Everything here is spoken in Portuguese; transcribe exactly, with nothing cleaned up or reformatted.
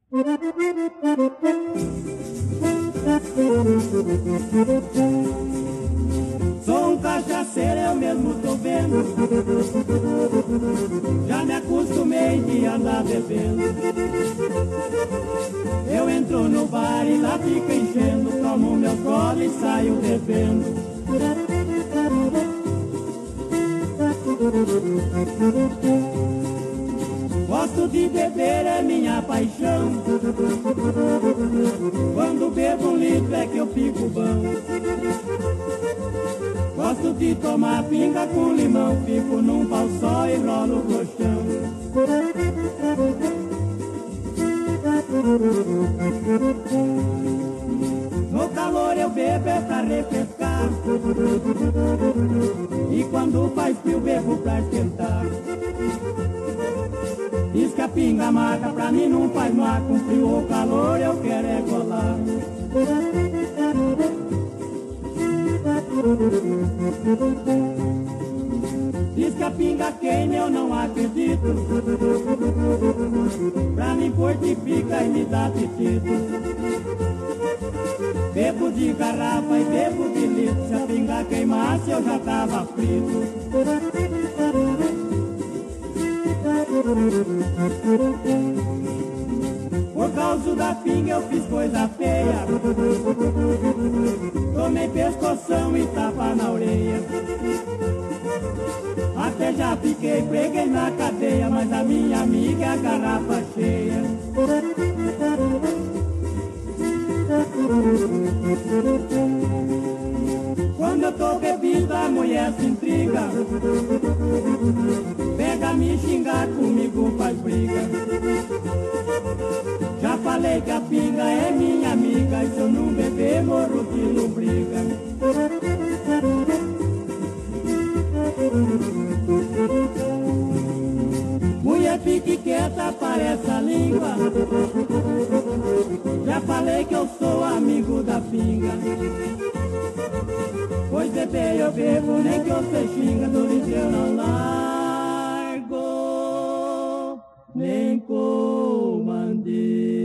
Sou um cachaceiro, eu mesmo tô vendo. Já me acostumei de andar bebendo. Eu entro no bar e lá fica enchendo. Tomo meu gole e saio bebendo. Gosto de beber, é minha paixão. Quando bebo um litro é que eu fico bom. Gosto de tomar pinga com limão. Fico num pau só e rolo o colchão. No calor eu bebo é pra refrescar. E quando faz frio bebo pra esquentar. Diz que a pinga mata, pra mim não faz mal. Com frio ou calor eu quero é golar. Diz que a pinga queima, eu não acredito. Pra mim fortifica e me dá apetite. Bebo de garrafa e bebo de litro. Se a pinga queimasse eu já tava frito. Por causa da pinga eu fiz coisa feia. Tomei pescoção e tapa na orelha. Até já fiquei, preguei na cadeia. Mas a minha amiga é a garrafa cheia. Quando eu tô bebida a mulher se intriga. Pega me xingar, comigo faz briga. Já falei que a pinga é minha amiga. E se eu não beber morro de lombriga. Mulher fique quieta, parece a língua. Já falei que eu sou amigo da pinga. Pois beber eu bebo, nem que você xinga. Do livro eu não largo, nem comandei.